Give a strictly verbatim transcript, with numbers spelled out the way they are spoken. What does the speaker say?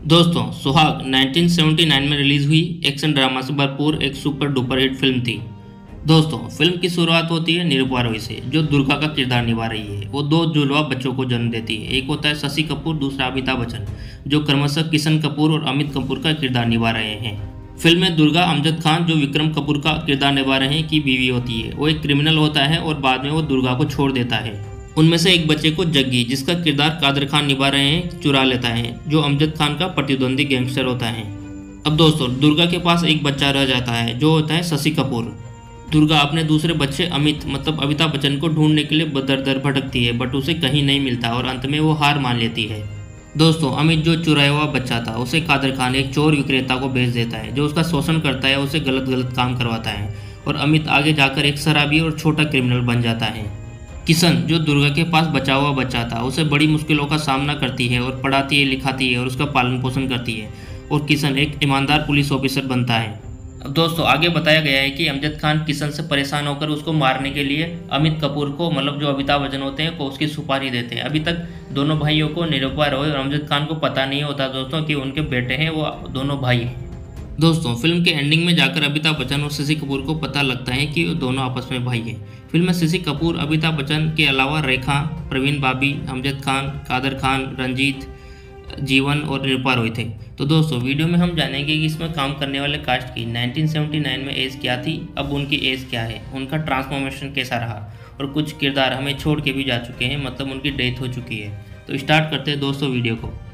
दोस्तों, Suhaag nineteen seventy nine में release हुई एक्शन ड्रामा से भरपूर एक सुपर डुपर हिट फिल्म थी। दोस्तों, फिल्म की शुरुआत होती है निरूपा रॉय से, जो दुर्गा का किरदार निभा रही है। वो दो जुड़वा बच्चों को जन्म देती है। एक होता है शशि कपूर, दूसरा अमिताभ बच्चन, जो क्रमशः किशन कपूर और अमित कपूर का किरदार निभा रहे हैं। फिल्म में दुर्गा अमजद खान, जो विक्रम कपूर का किरदार निभा रहे हैं, की बीवी होती है। वो एक क्रिमिनल होता है और बाद में वो दुर्गा को छोड़ देता है। उनमें से एक बच्चे को जग्गी, जिसका किरदार कादर खान निभा रहे हैं, चुरा लेता है, जो अमजद खान का प्रतिद्वंदी गैंगस्टर होता है। अब दोस्तों, दुर्गा के पास एक बच्चा रह जाता है, जो होता है शशि कपूर। दुर्गा अपने दूसरे बच्चे अमित मतलब अमिताभ बच्चन को ढूंढने के लिए दर दर भटकती है, बट उसे कहीं नहीं मिलता और अंत में वो हार मान लेती है। दोस्तों, अमित जो चुराया हुआ बच्चा था, उसे कादर खान एक चोर विक्रेता को बेच देता है, जो उसका शोषण करता है, उसे गलत गलत काम करवाता है और अमित आगे जाकर एक शराबी और छोटा क्रिमिनल बन जाता है। किशन, जो दुर्गा के पास बचा हुआ बच्चा था, उसे बड़ी मुश्किलों का सामना करती है और पढ़ाती है, लिखाती है और उसका पालन पोषण करती है, और किशन एक ईमानदार पुलिस ऑफिसर बनता है। अब दोस्तों, आगे बताया गया है कि अमजद खान किशन से परेशान होकर उसको मारने के लिए अमित कपूर को, मतलब जो अमिताभ बच्चन होते हैं, को उसकी सुपारी देते हैं। अभी तक दोनों भाइयों को, निरूपा रॉय और अमजद खान को पता नहीं होता दोस्तों कि उनके बेटे हैं वो दोनों भाई हैं। दोस्तों, फिल्म के एंडिंग में जाकर अमिताभ बच्चन और शशि कपूर को पता लगता है कि वो दोनों आपस में भाई हैं। फिल्म में शशि कपूर, अमिताभ बच्चन के अलावा रेखा, प्रवीण बाबी, अमजद खान, कादर खान, रंजीत, जीवन और निरूपा रॉय थे। तो दोस्तों, वीडियो में हम जानेंगे कि इसमें काम करने वाले कास्ट की नाइनटीन सेवेंटी नाइन में एज क्या थी, अब उनकी एज क्या है, उनका ट्रांसफॉर्मेशन कैसा रहा, और कुछ किरदार हमें छोड़ के भी जा चुके हैं, मतलब उनकी डेथ हो चुकी है। तो स्टार्ट करते हैं दोस्तों वीडियो को।